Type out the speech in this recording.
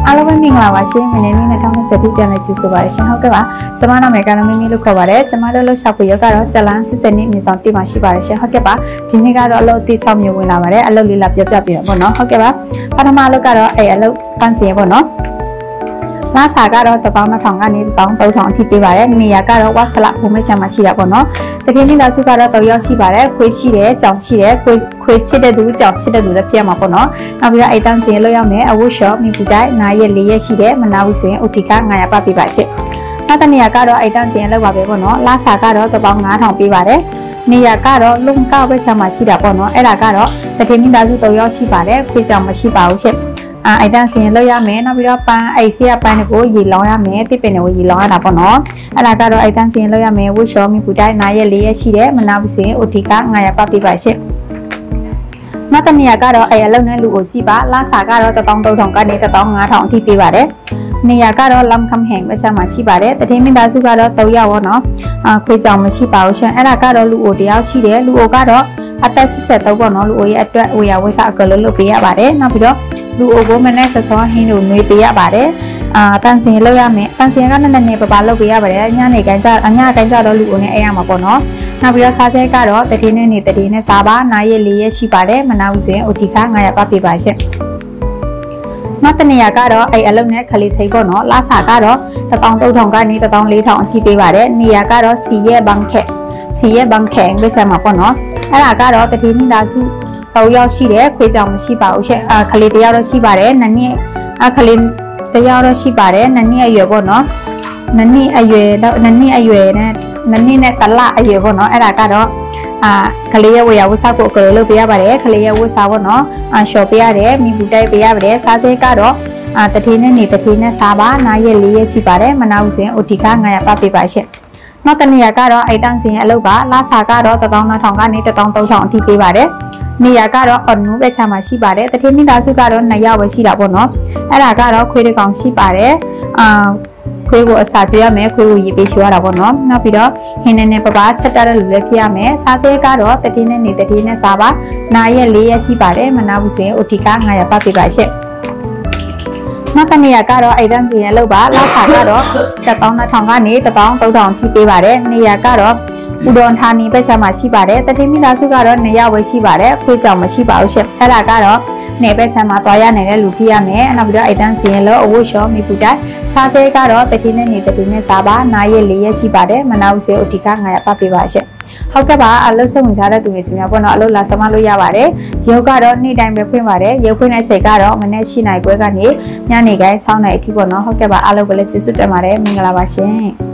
အားလုံးပဲမင်္ဂလာပါရှင်မနေ့နေ့2020ပြည့်ပြန်လဲကြိုဆိုပါရရှင်ဟုတ်ကဲ့ပါကျမနာမည်ကတော့မင်းမင်းလို့ခေါ်ပါတယ်ကျမတို့လှုပ်ရှားဖို့ရကတော့ဇလန်းစစ်နှစ်မြေဆောင်တိမရှိပါရရှင်ဟုတ်ကဲ့ပါဒီနေ့ကတော့အလုပ်အသေး6မျိုးဝင်လာပါတယ်အလုပ်လေးလာပြပြပြီးတော့ပေါ့နော်ဟုတ်ကဲ့ပါပထမအလုပ်ကတော့အလုပ်ပန်းစင်ပေါ့နော်လာစာကတော့12,000ကနေ13,000အထိပေးပါတယ်နေရာကတော့ဝါချလာဘုံမဲချမ်းမှာရှိတာပေါ့နော်တကယ်လို့လာစုကတော့3ရောက်ရှိပါတယ်ခွေးရှိတယ်ကြောင်ရှိတယ်ခွေးချစ်တဲ့သူကြောင်ချစ်တဲ့သူလည်းပြရမှာပေါ့နော်နောက်ပြီးတော့အိတ်တန်းစင်လောက်ရမယ်အဝတ်ရှော့မိပူတိုင်းနားရက်4ရက်ရှိတယ်မနာဘူးဆိုရင်ဥတီက900ပတ်ပေးပါရှင့်နောက်တနေရာကတော့အိတ်တန်းစင်လောက်ပါပဲပေါ့နော်လာစာကတော့15,000ပေးပါတယ်နေရာကတော့လုံကောက်ပဲချမ်းမှာရှိတာပေါ့နော်အဲ့ဒါကတော့တကယ်မိသားစု3ရောက်ရှိပါတယ်ခွေးကြောင်မရှိပါဘူးရှင့်အိုက်တန်းစင်လောက်ရမယ်နောက်ပြီးတော့ပန်းအိတ်ဆေးပန်းကိုရေလောင်းရမယ်တစ်ပင်ကိုရေလောင်းရတာပေါ့နော်အဲ့ဒါကတော့အိုက်တန်းစင်လောက်ရမယ်ဝှရှော်မီပူတိုင်းနားရက်4ရက်ရှိတယ်မနာဘူးဆိုရင် OT က900ပတ်ပေးပါရှင့်နောက်တစ်နေရာကတော့အဲ့အလုံးနဲ့လူကိုကြည့်ပါလာစာကတော့13,000ကနေ15,000အထိပေးပါတယ်နေရာကတော့လမ်ခမ်ဟန်ပဲချက်မှာရှိပါတယ်တတိမိသားစုကတော့3ရောက်ပေါ့နော်ခွေးကြောင်မရှိပါဘူးရှင်အဲ့ဒါကတော့လူအိုတယောက်ရှိတယ်လူအိုကတော့အသက်83ပေါ့နော်လူအိုရဲ့အတွက်ဝေယဝိစာအကလို့လုပ်ပေးရပါတယ်နောက်ပြီးတော့လူအိုကိုမနဲ့ဆောဆောဟင်းတို့နှွေးပေးရပါတယ်တန်စင်လောက်ရမယ်တန်စင်ကနည်းနည်းပပလုပ်ပေးရပါတယ်ညနေခင်းကြအညခင်းကြတော့လူအိုနဲ့အဲ့ရမှာပေါ့နော်နောက်ပြီးတော့စားစဲကတော့တတိနဲ့နေတတိနဲ့စားပါနားရက်4ရက်ရှိပါတယ်မနာဘူးဆိုရင် OT က900ပတ်ပေးပါရှင့်နောက်တနေရာကတော့အဲ့အလုံးနဲ့ခလီထိပ်ပေါ့နော်လာစာကတော့13,000ကနေ14,000အထိပေးပါတယ်နေရာကတော့စီရဲ့ဘန်ခက်ပဲဆက်မှာပေါ့နော်အဲ့ဒါကတော့တတိမိသားစု3ရောက်ရှိတယ်ခွေးကြောင်မရှိပါဘူးရှင့်ခလေး1ယောက်တော့ရှိပါတယ်2နှစ်ခလေး1ယောက်တော့ရှိပါတယ်2နှစ်အရွယ်ပေါ့နော်2နှစ်အရွယ်နဲ့2နှစ်နဲ့တလအရွယ်ပေါ့နော်အဲ့ဒါကတော့ခလေးရဲ့ဝေယဝစားကိုအကလေးလုပ်ပေးရပါတယ်ခလေးရဲ့ဝစားပေါ့နော်ရှော့ပေးရတယ်မိဘူးတိုက်ပေးရပါတယ်စားစဲကတော့တတိနဲ့နေတတိနဲ့စားပါနားရက်4ရက်ရှိပါတယ်မနာဘူးဆိုရင် OT က900ပတ်ပေးပါရှင့်နောက်တနေရာကတော့အိတ်တန်းစင်ရဲ့အလုပ်ပါလာစာကတော့12,000ကနေ13,000အထိပေးပါတယ်နေရာကတော့အနုပဲချမှာရှိပါတယ်တတိမိသားစုကတော့2ယောက်ပဲရှိတာပေါ့နော်အဲ့ဒါကတော့ခွေးတစ်ကောင်ရှိပါတယ်ခွေးကိုအစာကျွေးရမယ်ခွေးကိုရေပေးချိုးရတာပေါ့နော်နောက်ပြီးတော့ဟင်းနဲ့ပပချက်တတ်တဲ့လူလည်းဖြစ်ရမယ်စားစဲကတော့တတိနဲ့နေတတိနဲ့စားပါနားရက်4ရက်ရှိပါတယ်မနာဘူးဆိုရင် OT က900ပတ်ပေးပါရှင့်နောက်တနေရာကတော့အိတ်တန်းစင်ရဲ့လောက်ပါလာစာကတော့12,000ကနေ13,000အထိပေးပါတယ်နေရာကတော့ဥဒွန်ဌာနီပဲချက်မှာရှိပါတယ်တတိမိသားစုကတော့2ယောက်ပဲရှိပါတယ်ခွေးကြောင်မရှိပါဘူးရှင့်အဲ့ဒါကတော့နေပဲချက်မှာသွားရနေတဲ့လူဖြစ်ရမယ်နောက်ပြီးတော့အိတ်တန်းစင်ရဲ့လောက်အဝတ်ရှော့မိပူတိုင်းစားစဲကတော့တတိနဲ့နေတတိနဲ့စားပါနားရက်4ရက်ရှိပါတယ်မနာဘူးစေ OT က900ပတ်ပေးပါရှင့်ဟုတ်ကဲ့ပါအလုပ်ဆုံးဝင်ကြတဲ့သူတွေစီများပေါ့နော်အလုပ်လာစမလို့ရပါတယ်ရုပ်ကတော့နေ့တိုင်းပဲဖွင့်ပါတယ်ရုပ်ဖွင့်တဲ့ချိန်ကတော့မနေ့7:00နာရီခွဲကနေညနေခင်း6:00နာရီအထိပေါ့နော်ဟုတ်ကဲ့ပါအလုပ်ပဲလည်းကျေးဇူးတင်ပါတယ်မင်္ဂလာပါရှင်